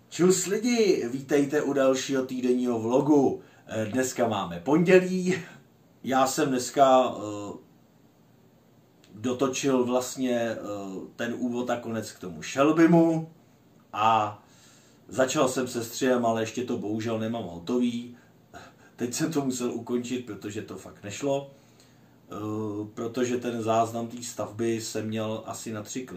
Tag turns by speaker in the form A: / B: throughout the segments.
A: Čus lidi, vítejte u dalšího týdenního vlogu. Dneska máme pondělí. Já jsem dneska dotočil vlastně ten úvod a konec k tomu Shelbymu a začal jsem se střihem, ale ještě to bohužel nemám hotový. Teď jsem to musel ukončit, protože to fakt nešlo. Protože ten záznam té stavby jsem měl asi na 3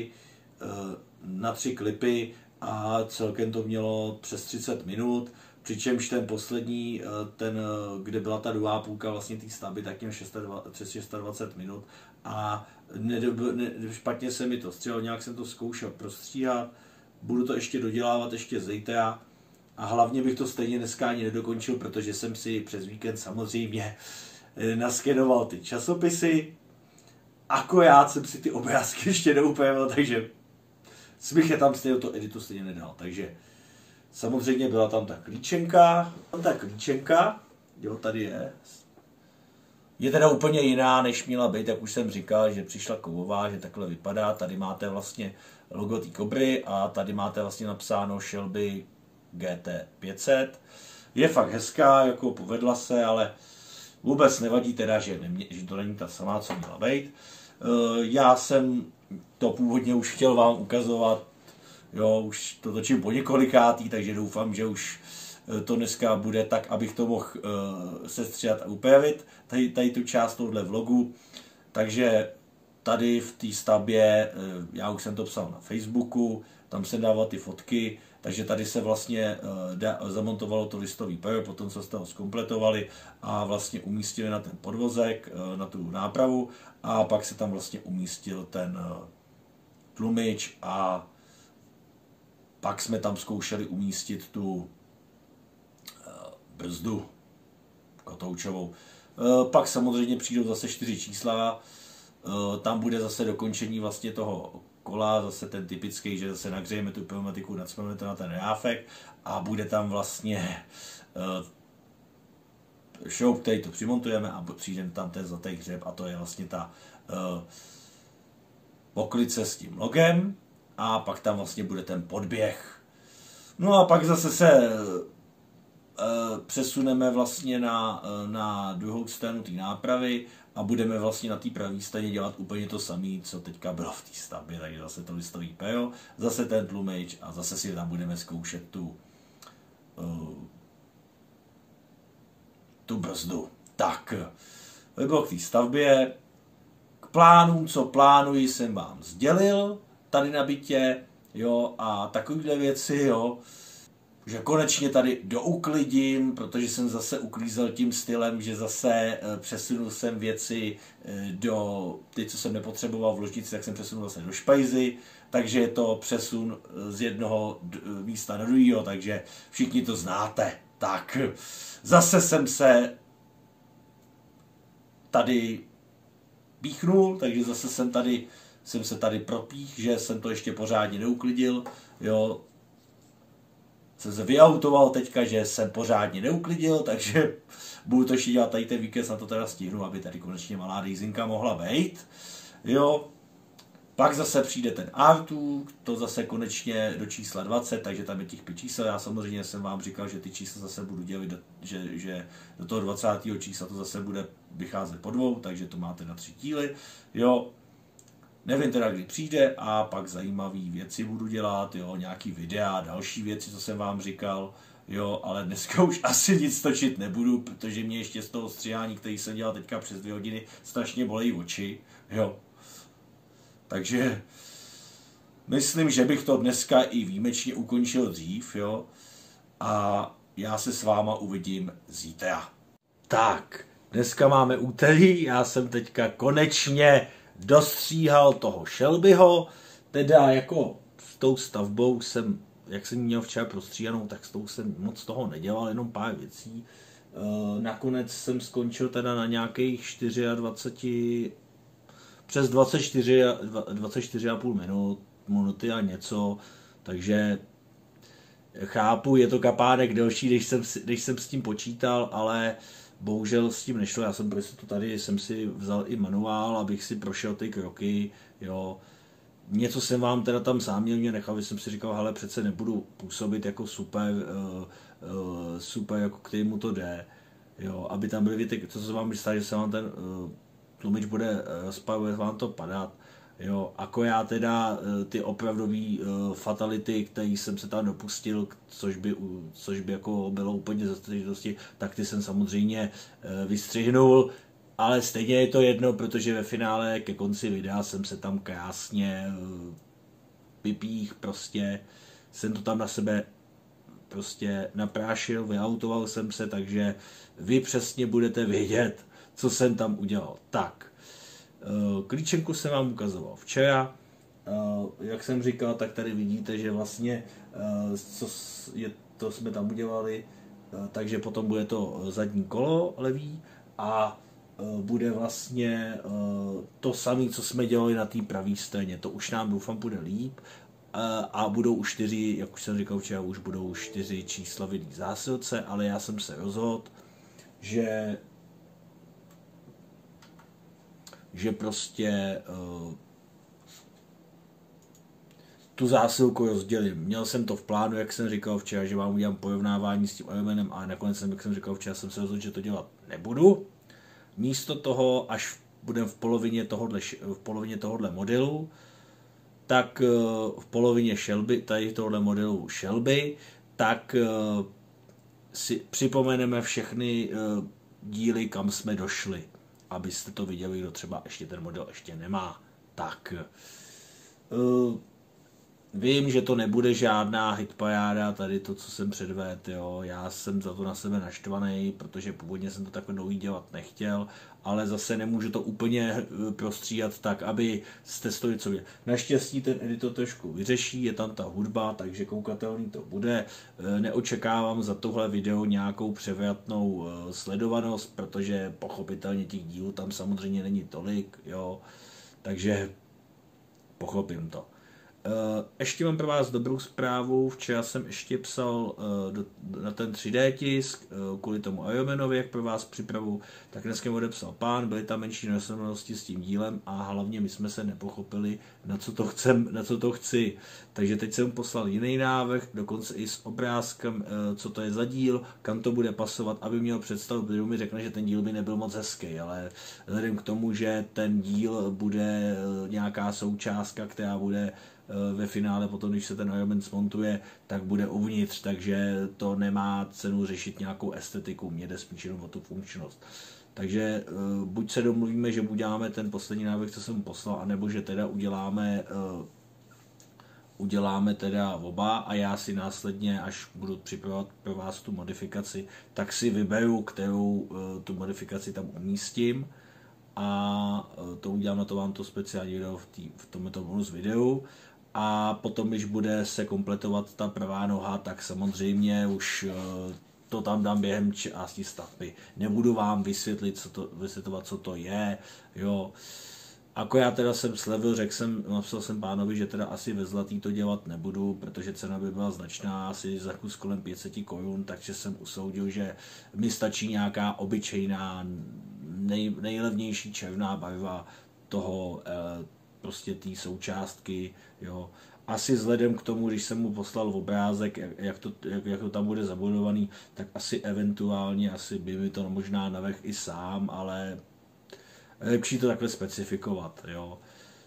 A: klipy, a celkem to mělo přes 30 minut, přičemž ten poslední, kde byla ta druhá půlka vlastně té stavby, tak měl přes 620 minut a špatně se mi to stříhalo, nějak jsem to zkoušel prostříhat, budu to ještě dodělávat ještě zítra a hlavně bych to stejně dneska ani nedokončil, protože jsem si přes víkend samozřejmě naskenoval ty časopisy, akorát jsem si ty obrázky ještě neupravil, takže smích je tam stejně, to editu stejně nedal, takže samozřejmě byla tam ta klíčenka, jo, tady je teda úplně jiná, než měla být, jak už jsem říkal, že přišla kovová, že takhle vypadá, tady máte vlastně logo té Kobry a tady máte vlastně napsáno Shelby GT500, je fakt hezká, jako povedla se, ale vůbec nevadí teda, že to není ta samá, co měla být. Já jsem to původně už chtěl vám ukazovat, jo, už to točím po několikátý, takže doufám, že už to dneska bude tak, abych to mohl sestříhat a upravit, tady tu část tohle vlogu. Takže tady v té stavbě, já už jsem to psal na Facebooku, tam se dával ty fotky, takže tady se vlastně zamontovalo to listový pero, potom co jste ho zkompletovali a vlastně umístili na ten podvozek, na tu nápravu a pak se tam vlastně umístil ten tlumič a pak jsme tam zkoušeli umístit tu brzdu kotoučovou. Pak samozřejmě přijdou zase 4 čísla, tam bude zase dokončení vlastně toho kola, zase ten typický, že zase nahřejeme tu pneumatiku, nacmeme to na ten ráfek a bude tam vlastně šroub, který to přimontujeme a přijde tam ten zlatý hřeb a to je vlastně ta poklice s tím logem a pak tam vlastně bude ten podběh. No a pak zase se přesuneme vlastně na druhou stranu té nápravy a budeme vlastně na té pravé straně dělat úplně to samé, co teďka bylo v té stavbě, takže zase to listový pero, zase ten tlumič a zase si tam budeme zkoušet tu brzdu. Tak, to bylo k té stavbě. K plánům, co plánuji, jsem vám sdělil tady na bytě, jo, a takovéhle věci, jo, že konečně tady douklidím, protože jsem zase uklízel tím stylem, že zase přesunul jsem věci do, ty, co jsem nepotřeboval v ložnici, tak jsem přesunul zase do špajzy, takže je to přesun z jednoho místa na druhého, takže všichni to znáte. Tak, zase jsem se takže zase jsem se tady propích, že jsem to ještě pořádně neuklidil, jo. Jsem se vyautoval teďka, že jsem pořádně neuklidil, takže budu to ještě dělat tady ten víkend, na to teda stihnu, aby tady konečně malá rejzinka mohla být, jo. Pak zase přijde ten R2, to zase konečně do čísla 20, takže tam je těch 5 čísel. Já samozřejmě jsem vám říkal, že ty čísla zase budu dělit, že do toho 20. čísla to zase bude vycházet po 2, takže to máte na 3 díly, jo. Nevím teda, kdy přijde a pak zajímavé věci budu dělat, jo, nějaký videa, další věci, co jsem vám říkal, jo, ale dneska už asi nic točit nebudu, protože mě ještě z toho stříhání, který jsem dělal teďka přes 2 hodiny, strašně bolejí oči, jo. Takže myslím, že bych to dneska i výjimečně ukončil dřív, jo, a já se s váma uvidím zítra. Tak, dneska máme úterý, já jsem teďka konečně dostříhal toho Shelbyho, teda jako s tou stavbou jsem, jak jsem měl včera prostříhanou, tak s tou jsem moc toho nedělal, jenom pár věcí. Nakonec jsem skončil teda na nějakých 24, přes 24,5 minuty a něco, takže chápu, je to kapánek delší, když jsem s tím počítal, ale bohužel s tím nešlo, já jsem si vzal i manuál, abych si prošel ty kroky, jo. něco jsem vám teda tam záměrně nechal, jsem si říkal, hele, přece nebudu působit jako super, jako kterému to jde, jo, aby tam byly věty, co se vám myslí, že se vám ten tlumič bude rozpalovat, vám to padat, jo, jako já teda ty opravdový fatality, který jsem se tam dopustil, což by jako bylo úplně zastatečnosti, tak ty jsem samozřejmě vystřihnul, ale stejně je to jedno, protože ve finále ke konci videa jsem se tam krásně vypích, prostě jsem to tam na sebe prostě naprášil, vyautoval jsem se, takže vy přesně budete vědět, co jsem tam udělal. Tak, klíčenku jsem vám ukazoval včera, jak jsem říkal, tak tady vidíte, že vlastně to jsme tam udělali, takže potom bude to zadní kolo levý a bude vlastně to samé, co jsme dělali na té pravé straně. To už nám doufám bude líp a budou už 4, jak už jsem říkal včera, už budou 4 čísla v jedné zásilce, ale já jsem se rozhodl, že prostě tu zásilku rozdělím. Měl jsem to v plánu, jak jsem říkal včera, že vám udělám porovnávání s tím Ironmanem, ale nakonec jak jsem říkal včera, jsem se rozhodl, že to dělat nebudu. Místo toho, až budeme v polovině tohohle modelu, tak v polovině Shelby, tady tohohle modelu Shelby, tak si připomeneme všechny díly, kam jsme došli, abyste to viděli, kdo třeba ještě ten model ještě nemá. Tak vím, že to nebude žádná hitparáda, tady to, co jsem předvedl, jo. Já jsem za to na sebe naštvaný, protože původně jsem to takhle dlouhý dělat nechtěl, ale zase nemůžu to úplně prostříhat tak, aby jste to něco viděli. Naštěstí ten editor trošku vyřeší, je tam ta hudba, takže koukatelný to bude. Neočekávám za tohle video nějakou převratnou sledovanost, protože pochopitelně těch dílů tam samozřejmě není tolik, jo. Takže pochopím to. Ještě mám pro vás dobrou zprávu, včera jsem ještě psal na ten 3D tisk, kvůli tomu Ironmanovi, jak pro vás připravu, tak dneska mi odepsal pán, byly tam menší nesrovnalosti s tím dílem a hlavně my jsme se nepochopili, na co to chci. Takže teď jsem poslal jiný návrh, dokonce i s obrázkem, co to je za díl, kam to bude pasovat, aby měl představu, protože mi řekne, že ten díl by nebyl moc hezký, ale vzhledem k tomu, že ten díl bude nějaká součástka, která bude ve finále potom, když se ten Ironman smontuje, tak bude uvnitř, takže to nemá cenu řešit nějakou estetiku, mě jde spíš jenom o tu funkčnost. Takže buď se domluvíme, že uděláme ten poslední návrh, co jsem poslal, anebo že teda uděláme teda oba a já si následně, až budu připravovat pro vás tu modifikaci, tak si vyberu, kterou tu modifikaci tam umístím a to udělám, na to vám to speciální video v tomto bonus videu. A potom, když bude se kompletovat ta pravá noha, tak samozřejmě už to tam dám během části stavby. Nebudu vám vysvětlovat, co to je, jo. Ako já teda jsem slevil, napsal jsem pánovi, že teda asi ve zlatý to dělat nebudu, protože cena by byla značná, asi za kus kolem 500 korun, takže jsem usoudil, že mi stačí nějaká obyčejná, nejlevnější červená barva toho prostě té součástky, jo. Asi vzhledem k tomu, když jsem mu poslal obrázek, jak to tam bude zabudovaný, tak asi eventuálně, by mi to možná navrhl i sám, ale lepší to takhle specifikovat, jo.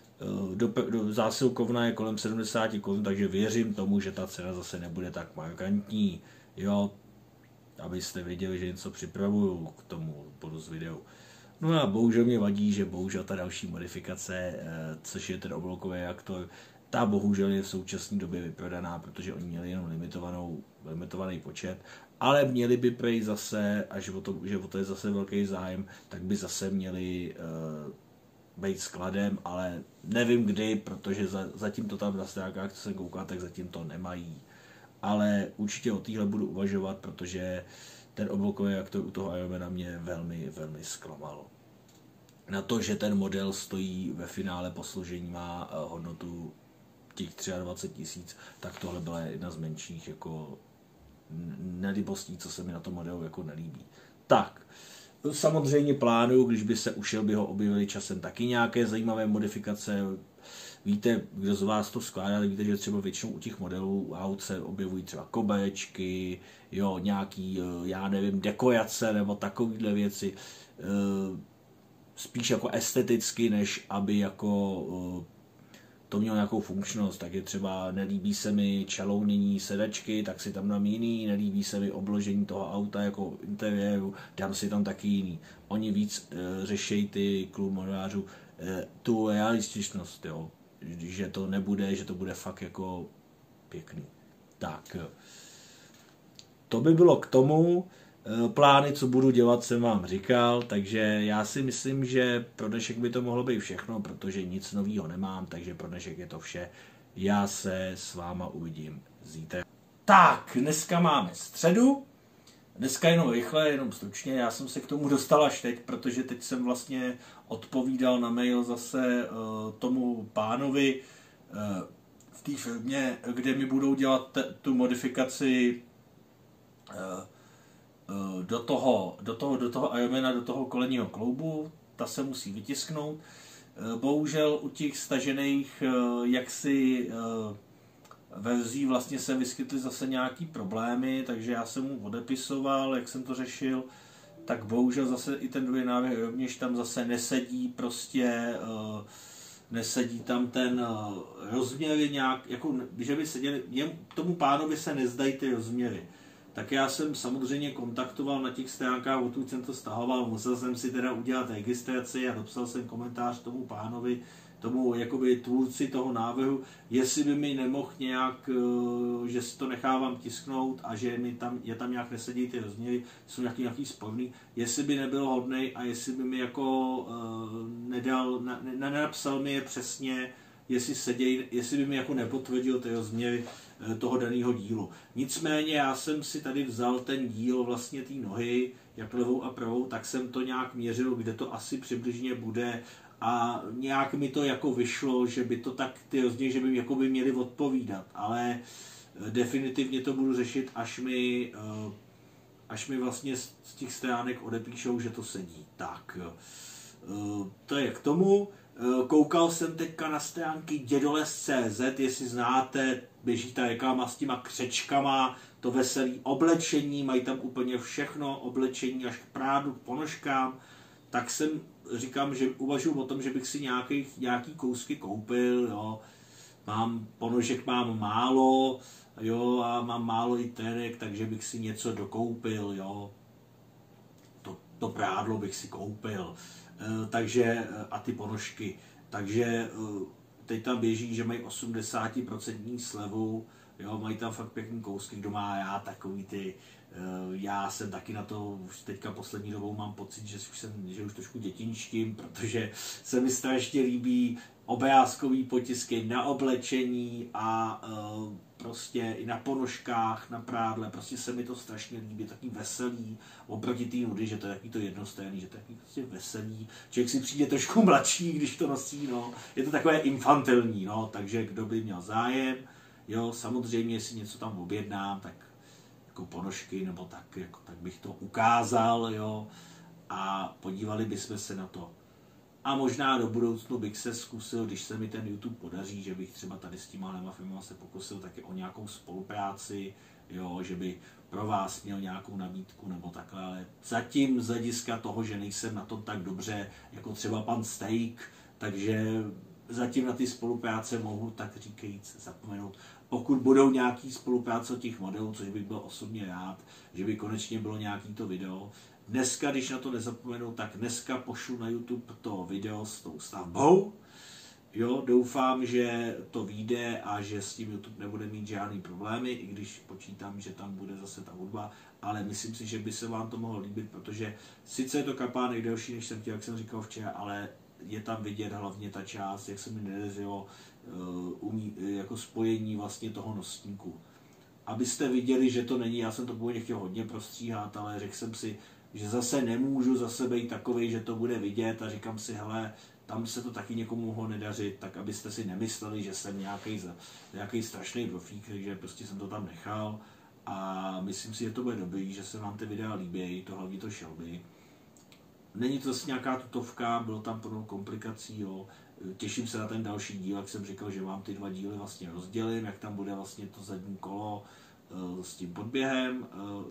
A: Zásilkovna je kolem 70 korun, takže věřím tomu, že ta cena zase nebude tak markantní, jo. Abyste věděli, že něco připravuju k tomu bonus videu. No a bohužel mě vadí, že bohužel ta další modifikace, což je ten obloukový reaktor, ta bohužel je v současné době vyprodaná, protože oni měli jenom limitovaný počet, ale měli by prej zase, až že o to je zase velký zájem, tak by zase měli být skladem, ale nevím kdy, protože zatím to tam na stránkách, co jsem koukal, tak zatím to nemají. Ale určitě o téhle budu uvažovat, protože ten obloukový reaktor u toho Ironmana mě velmi, velmi zklamal. Na to, že ten model stojí ve finále po složení, má hodnotu těch 23 000, tak tohle byla jedna z menších jako nelibostí, co se mi na tom modelu jako nelíbí. Tak, samozřejmě plánuju, když by se ušel, by ho objevili časem taky nějaké zajímavé modifikace. víte, kdo z vás to skládá, víte, že třeba většinou u těch modelů aut se objevují třeba kobečky, jo, nějaký, já nevím, dekorace nebo takovýhle věci, spíš jako esteticky, než aby jako to mělo nějakou funkčnost, tak je třeba nelíbí se mi čelounění sedačky, tak si tam dám jiný, nelíbí se mi obložení toho auta jako interiéru, dám si tam taky jiný. Oni víc řešejí ty klub modelářů tu realističnost, jo, že to nebude, že to bude fakt jako pěkný. Tak, to by bylo k tomu. Plány, co budu dělat, jsem vám říkal, takže já si myslím, že pro dnešek by to mohlo být všechno, protože nic nového nemám, takže pro dnešek je to vše. Já se s váma uvidím zítra. Tak, dneska máme středu, dneska jenom rychle, jenom stručně, já jsem se k tomu dostal až teď, protože teď jsem vlastně odpovídal na mail zase tomu pánovi v té firmě, kde mi budou dělat tu modifikaci do toho Ironmana, do toho kolenního kloubu, ta se musí vytisknout. Bohužel u těch stažených jaksi verzí vlastně se vyskytly zase nějaký problémy, takže já jsem mu odepisoval, jak jsem to řešil, tak bohužel zase i ten druhý návrh rovněž tam zase nesedí, prostě nesedí tam ten rozměry nějak, jako že by seděli, tomu pánovi se nezdají ty rozměry. Tak já jsem samozřejmě kontaktoval na těch stránkách, odtud jsem to stahoval, musel jsem si teda udělat registraci a dopsal jsem komentář tomu pánovi, tomu jakoby tvůrci toho návrhu, jestli by mi nemohl nějak, že si to nechávám tisknout a že mi tam, nějak nesedí ty rozměry, jsou nějaký sporný, jestli by nebylo hodnej a jestli by mi jako nenapsal mi je přesně, jestli by mi jako nepotvrdil ty rozměry toho daného dílu. Nicméně já jsem si tady vzal ten díl vlastně té nohy, jak levou a pravou, tak jsem to nějak měřil, kde to asi přibližně bude a nějak mi to jako vyšlo, že by to tak ty rozměry, že by jako by měly odpovídat, ale definitivně to budu řešit, až mi vlastně z těch stránek odepíšou, že to sedí. Tak, to je k tomu. Koukal jsem teďka na stránky dědoles.cz, jestli znáte, běží ta reklama s těma křečkama, to veselý oblečení, mají tam úplně všechno, oblečení až k prádu, k ponožkám, tak říkám, že uvažuji o tom, že bych si nějaký kousky koupil, jo. Ponožek mám málo, jo, a mám málo i trenek, takže bych si něco dokoupil, jo. To prádlo bych si koupil. Takže a ty ponožky. Takže teď tam běží, že mají 80% slevu, jo, mají tam fakt pěkný kousky, kdo má já takový ty, já jsem taky na to, už teďka poslední dobou mám pocit, že už trošku dětinštím, protože se mi strašně líbí obrázkový potisky na oblečení a prostě i na ponožkách, na prádle, prostě se mi to strašně líbí, taky veselý, oproti té nudy, že to je taky to jednostranný, že to je taky prostě veselý, člověk si přijde trošku mladší, když to nosí, no, je to takové infantilní, no, takže kdo by měl zájem, jo, samozřejmě, jestli něco tam objednám, tak jako ponožky, nebo tak, jako, tak bych to ukázal, jo, a podívali bychom se na to. A možná do budoucnu bych se zkusil, když se mi ten YouTube podaří, že bych třeba tady s těma firmama se pokusil taky o nějakou spolupráci, jo, že by pro vás měl nějakou nabídku nebo takhle, ale zatím z hlediska toho, že nejsem na tom tak dobře, jako třeba pan Steak, takže zatím na ty spolupráce mohu tak říkajíc zapomenout. Pokud budou nějaký spolupráce od těch modelů, což bych byl osobně rád, že by konečně bylo nějaký to video. Dneska, když na to nezapomenu, tak dneska pošlu na YouTube to video s tou stavbou. Jo, doufám, že to vyjde a že s tím YouTube nebude mít žádný problémy, i když počítám, že tam bude zase ta hudba, ale myslím si, že by se vám to mohlo líbit, protože sice je to kapánek delší, než jsem chtěl, jak jsem říkal včera, ale je tam vidět hlavně ta část, jak se mi nedařilo jako spojení vlastně toho nosníku. Abyste viděli, že to není, já jsem to původně chtěl hodně prostříhat, ale řekl jsem si, že zase nemůžu zase být takovej, že to bude vidět a říkám si, hele, tam se to taky někomu mohlo nedařit, tak abyste si nemysleli, že jsem nějaký strašný profík, takže prostě jsem to tam nechal a myslím si, že to bude dobrý, že se vám ty videa líbí, to hlavně to Shelby. Není to zase nějaká tutovka, bylo tam plnou komplikací, jo. těším se na ten další díl, jak jsem říkal, že vám ty 2 díly vlastně rozdělím, jak tam bude vlastně to zadní kolo s tím podběhem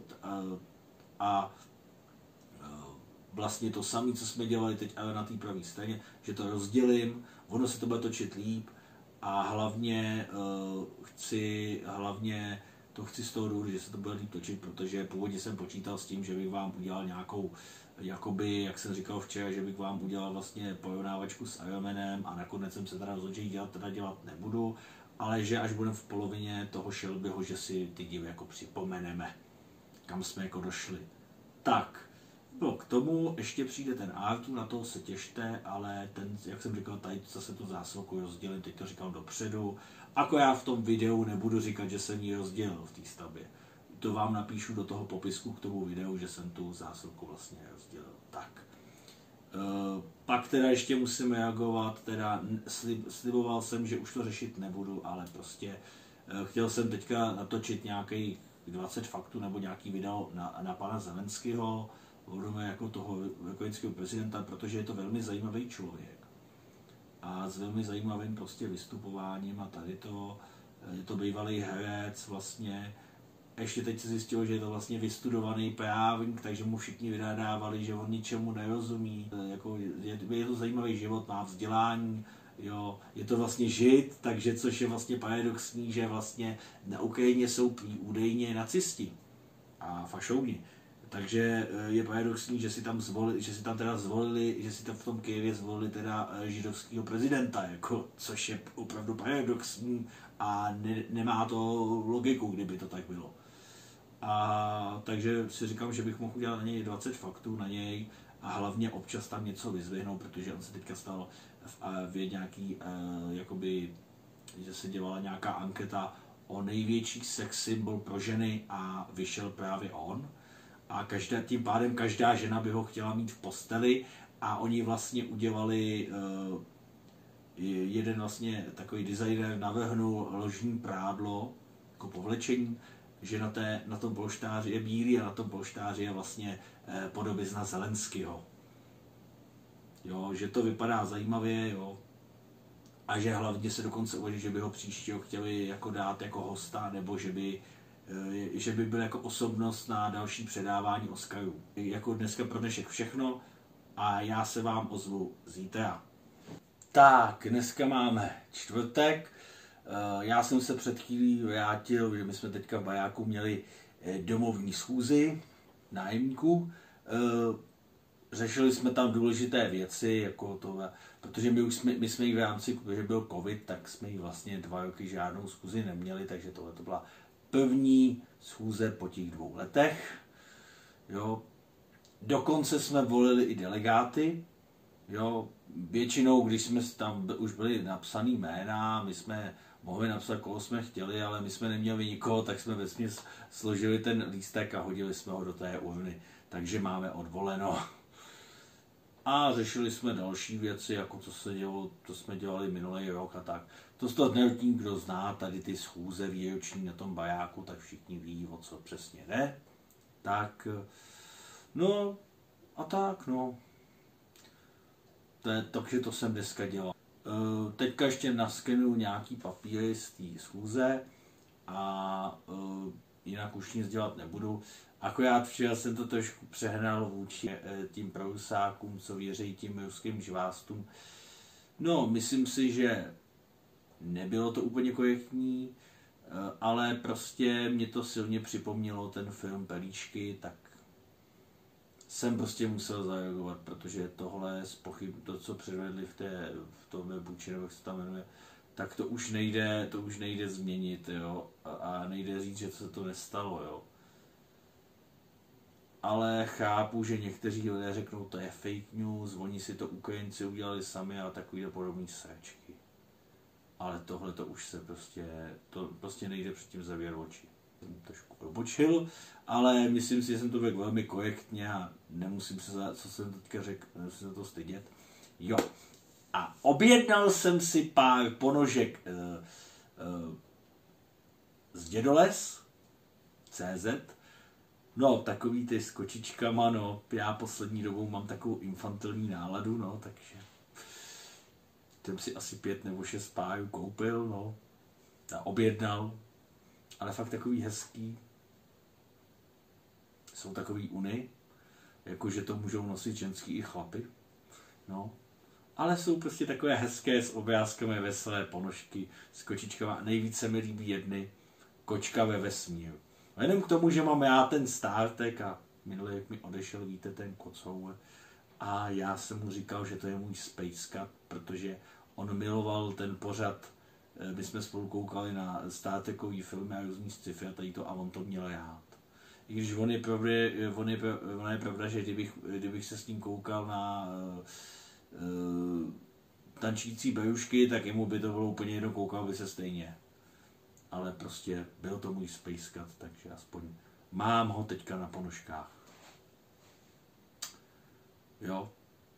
A: a vlastně to samé, co jsme dělali teď ale na té pravé straně, že to rozdělím, ono se to bude točit líp a hlavně chci z toho důvodu, že se to bude líp točit, protože původně jsem počítal s tím, že bych vám udělal nějakou, jakoby, jak jsem říkal včera, že bych vám udělal vlastně porovnávačku s Ironmanem a nakonec jsem se teda rozhodl, že ji dělat nebudu, ale že až budeme v polovině toho Shelbyho, že si ty díly jako připomeneme, kam jsme jako došli. Tak, no, k tomu ještě přijde ten Artur, na toho se těšte, ale ten, jak jsem říkal, tady zase tu zásilku rozdělím, teď to říkám dopředu. Jako já v tom videu nebudu říkat, že jsem ji rozdělil v té stavbě. To vám napíšu do toho popisku k tomu videu, že jsem tu zásilku vlastně rozdělil. Tak. Pak teda ještě musím reagovat, teda sliboval jsem, že už to řešit nebudu, ale prostě chtěl jsem teďka natočit nějakých 20 faktů nebo nějaký video na pana Zelenského, jako toho ukrajinského prezidenta, protože je to velmi zajímavý člověk. A s velmi zajímavým prostě vystupováním a tady to, je to bývalý herec vlastně. Ještě teď se zjistilo, že je to vlastně vystudovaný právník, takže mu všichni vydávali, že on ničemu nerozumí. Jako je to zajímavý život, má vzdělání, jo, je to vlastně žid, takže což je vlastně paradoxní, že vlastně na Ukrajině jsou údajně nacisti a fašouni. Takže je paradoxní, že si tam v tom Kyjevě zvolili teda židovského prezidenta, jako, což je opravdu paradoxní a nemá to logiku, kdyby to tak bylo. A takže si říkám, že bych mohl udělat na něj 20 faktů na něj a hlavně občas tam něco vyzvihnout, protože on se teďka stal v nějaký, jakoby, že se dělala nějaká anketa o největší sex symbol pro ženy a vyšel právě on. A tím pádem každá žena by ho chtěla mít v posteli a oni vlastně udělali, jeden vlastně takový designer navrhnul ložní prádlo jako povlečení, že na tom polštáři je bílý a na tom polštáři je vlastně podobizna Zelenského. Jo, že to vypadá zajímavě, jo. A že hlavně se dokonce uvažuje, že by ho příště chtěli jako dát jako hosta, nebo že by byl jako osobnost na další předávání Oscarů. Jako dneska pro dnešek všechno a já se vám ozvu zítra. Tak, dneska máme čtvrtek. Já jsem se před chvílí vrátil, že my jsme teďka v bajáku měli domovní schůzi nájemníků. Řešili jsme tam důležité věci, jako to, protože my jsme ji v rámci, že byl covid, tak jsme ji vlastně 2 roky žádnou schůzi neměli, takže tohle to byla první schůze po těch 2 letech. Jo. Dokonce jsme volili i delegáty. Jo. Většinou, když jsme tam už byli napsaný jména, my jsme mohli napsat, koho jsme chtěli, ale my jsme neměli nikoho, tak jsme vesměs složili ten lístek a hodili jsme ho do té urny. Takže máme odvoleno. A řešili jsme další věci, jako to jsme dělali minulý rok a tak. To snad kdo zná tady ty schůze výroční na tom bajáku, tak všichni ví, o co přesně jde. Tak, no a tak, no. Takže to jsem dneska dělal. Teďka ještě naskenuju nějaký papíry z té schůze a jinak už nic dělat nebudu. Akorát včera jsem to trošku přehnal vůči tím prousákům, co věří tím ruským žvástům. No, myslím si, že nebylo to úplně korektní, ale prostě mě to silně připomnělo ten film Pelíšky, tak jsem prostě musel zareagovat, protože tohle to, co předvedli v tom Buči, nebo jak se tam jmenuje, tak to už nejde změnit, jo, a nejde říct, že se to nestalo, jo. Ale chápu, že někteří lidé řeknou, to je fake news, oni si to Ukrajinci udělali sami a takovýhle podobný sračky. Ale tohle to už se prostě nejde předtím zavírat oči. Jsem trošku probočil, ale myslím si, že jsem to řekl velmi korektně a nemusím se za, co jsem teďka řekl, nemusím se to stydět. Jo. A objednal jsem si pár ponožek z Dědoles.cz. No, takový ty s kočičkama, no, já poslední dobou mám takovou infantilní náladu, no, takže jsem si asi 5 nebo 6 pájů koupil, no, a objednal, ale fakt takový hezký, jsou takový uny, jakože to můžou nosit ženský i chlapy, no, ale jsou prostě takové hezké s obrázkami veselé ponožky, s kočičkama, nejvíce mi líbí jedny, kočka ve vesmíru. A jenom k tomu, že mám já ten Star Trek a minule, jak mi odešel, víte, ten kocour, a já jsem mu říkal, že to je můj Space Cat, protože on miloval ten pořad, my jsme spolu koukali na Star Trekový filmy a různý sci-fi a tady to, a on to měl rád. I když on je pravda, že kdybych se s ním koukal na tančící berušky, tak jemu by to bylo úplně jedno, koukal by se stejně. Ale prostě byl to můj Space Cat, takže aspoň mám ho teďka na ponožkách. Jo.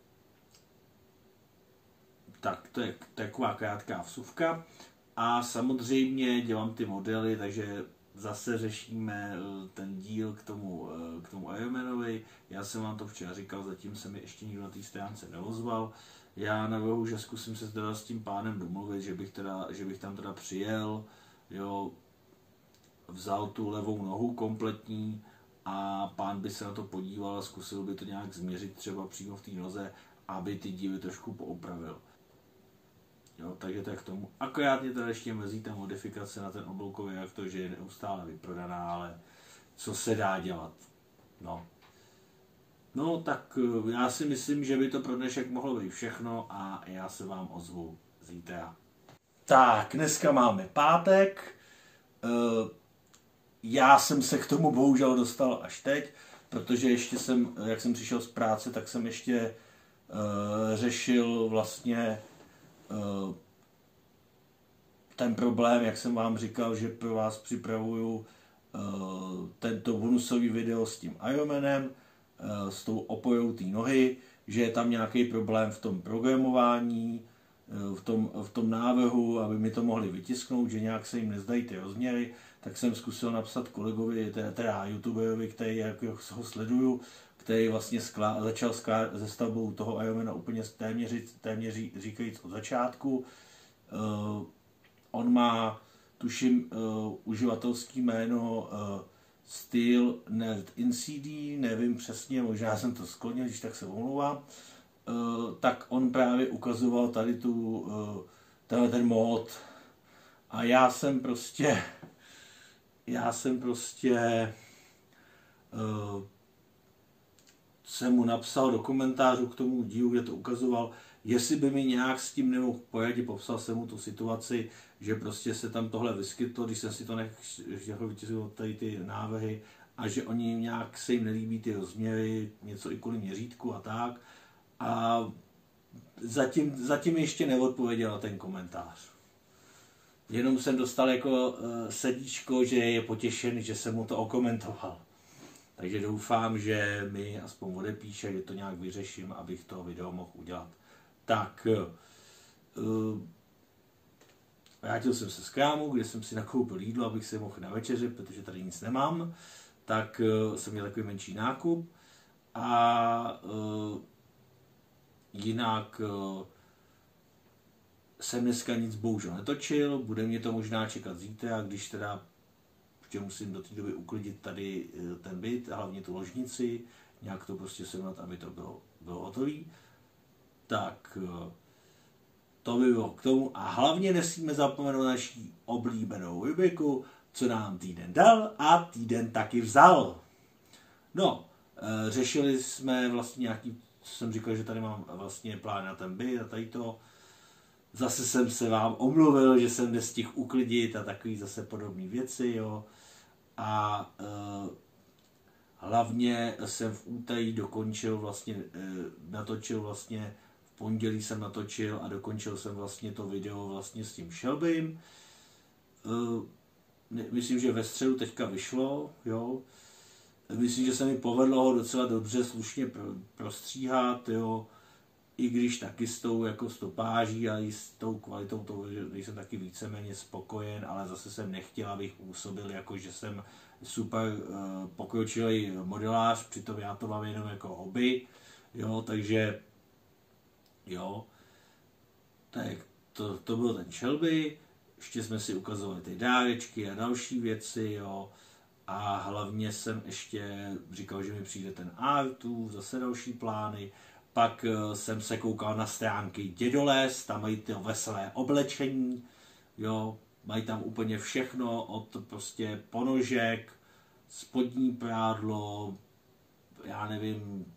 A: Tak to je taková krátká vsuvka. A samozřejmě dělám ty modely, takže zase řešíme ten díl k tomu Ironmanovi. Já jsem vám to včera říkal, zatím se mi ještě nikdo na té stránce neozval. Já navrhuji, že zkusím se teda s tím pánem domluvit, že bych tam teda přijel, jo, vzal tu levou nohu kompletní a pán by se na to podíval a zkusil by to nějak změřit třeba přímo v té noze, aby ty díly trošku poopravil. Jo, takže to je k tomu. Akorát mě teda ještě mrzí ta modifikace na ten obloukový reaktor, že je neustále vyprodaná, ale co se dá dělat. No tak já si myslím, že by to pro dnešek mohlo být všechno a já se vám ozvu zítra. Tak, dneska máme pátek. Já jsem se k tomu bohužel dostal až teď, protože ještě jak jsem přišel z práce, tak jsem ještě řešil vlastně ten problém, jak jsem vám říkal, že pro vás připravuju tento bonusový video s tím Ironmanem, s tou opojou té nohy, že je tam nějaký problém v tom programování, v tom návrhu, aby mi to mohli vytisknout, že nějak se jim nezdají ty rozměry, tak jsem zkusil napsat kolegovi, teda youtuberovi, který jak ho sleduju, který vlastně začal se stavbou toho Ironmana úplně téměř říkajíc od začátku. On má, tuším, uživatelský jméno Steel Nerd NCD, nevím přesně, možná jsem to sklonil, když tak se omlouvám. Tak on právě ukazoval tady ten mod a já jsem prostě jsem mu napsal do komentářů k tomu dílu, kde to ukazoval, jestli by mi nějak s tím nemohl poradit, popsal jsem mu tu situaci, že prostě se tam tohle vyskytlo, když jsem si to nechtěl vytisknout tady ty návrhy a že oni nějak se jim nelíbí ty rozměry, něco i kvůli měřítku a tak. A zatím ještě neodpověděl na ten komentář. Jenom jsem dostal jako sedíčko, že je potěšený, že jsem mu to okomentoval. Takže doufám, že mi aspoň odepíše, že to nějak vyřeším, abych to video mohl udělat. Tak, vrátil jsem se z krámu, kde jsem si nakoupil jídlo, abych si mohl na večeři, protože tady nic nemám. Tak jsem měl takový menší nákup. A jinak jsem dneska nic bohužel netočil, bude mě to možná čekat zítra, když teda že musím do té doby uklidit tady ten byt, hlavně tu ložnici, nějak to prostě sehnat, aby to bylo hotové. Tak to by bylo k tomu. A hlavně nesmíme zapomenout naší oblíbenou rubriku, co nám týden dal a týden taky vzal. No, řešili jsme vlastně nějaký, co jsem říkal, že tady mám vlastně plán na ten byt a tady to. Zase jsem se vám omluvil, že jsem nestihl uklidit a takový zase podobné věci, jo. A hlavně jsem v úterý dokončil vlastně, natočil vlastně, v pondělí jsem natočil a dokončil jsem vlastně to video vlastně s tím Shelbym. Myslím, že ve středu teďka vyšlo, jo. Myslím, že se mi povedlo ho docela dobře, slušně prostříhat, jo. I když taky s tou jako stopáží a i s tou kvalitou toho, jsem taky víceméně spokojen, ale zase jsem nechtěl, abych působil jako, že jsem super pokročilý modelář, přitom já to mám jenom jako hobby, jo, takže jo. Tak to byl ten Shelby, ještě jsme si ukazovali ty dárečky a další věci, jo. A hlavně jsem ještě říkal, že mi přijde ten Artův, zase další plány. Pak jsem se koukal na stránky Dědoles, tam mají ty veselé oblečení, jo. Mají tam úplně všechno, od prostě ponožek, spodní prádlo, já nevím,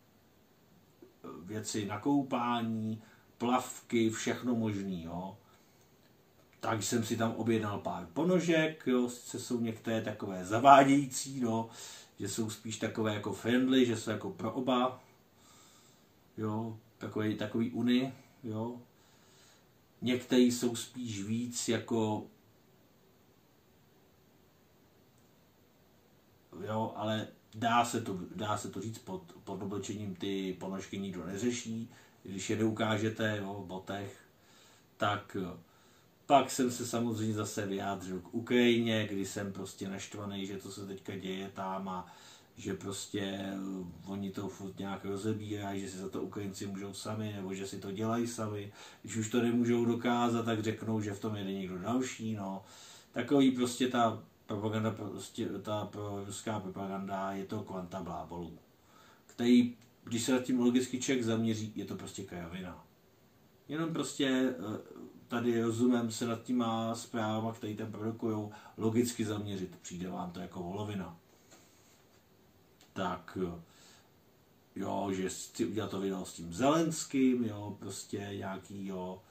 A: věci na koupání, plavky, všechno možný, jo. Tak jsem si tam objednal pár ponožek, jo, sice jsou některé takové zavádějící, no, že jsou spíš takové jako friendly, že jsou jako pro oba, jo, takový uni, jo. Některé jsou spíš víc jako, jo, ale dá se to říct, pod oblečením ty ponožky nikdo neřeší, když je neukážete, jo, v botech, tak pak jsem se samozřejmě zase vyjádřil k Ukrajině, kdy jsem prostě naštvaný, že to se teďka děje tam a že prostě oni to furt nějak rozebírají, že si za to Ukrajinci můžou sami, nebo že si to dělají sami. Když už to nemůžou dokázat, tak řeknou, že v tom jede někdo další, no. Takový prostě ta propaganda, prostě ta ruská propaganda je to kvanta blábolů, který, když se nad tím logicky člověk zaměří, je to prostě kravina. Jenom prostě tady rozumem se nad těma zprávama, které tam produkujou, logicky zaměřit. Přijde vám to jako volovina. Tak jo, že chci udělat to video s tím Zelenským, jo, prostě nějaký, jo.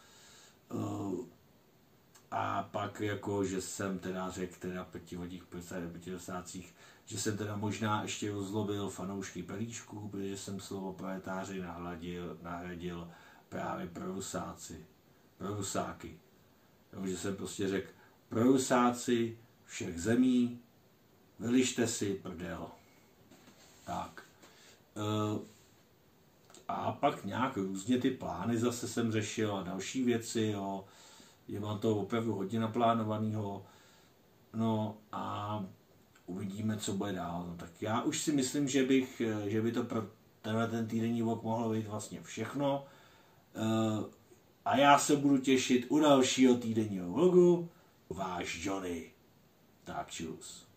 A: A pak jako, že jsem teda řekl teda proti 50, že jsem teda možná ještě rozlobil fanoušky Pelíšku, protože jsem slovo proletáři nahradil právě pro Rusáky. Jo, že jsem prostě řekl, pro Rusáci všech zemí, vylište si prdel. Tak. A pak nějak různě ty plány zase jsem řešil a další věci, jo. Mám to opravdu hodně naplánovaného. No a uvidíme, co bude dál. No, tak já už si myslím, že by to pro ten týdenní vlog mohlo být vlastně všechno. A já se budu těšit u dalšího týdenního vlogu. Váš Johnny. Tak čus.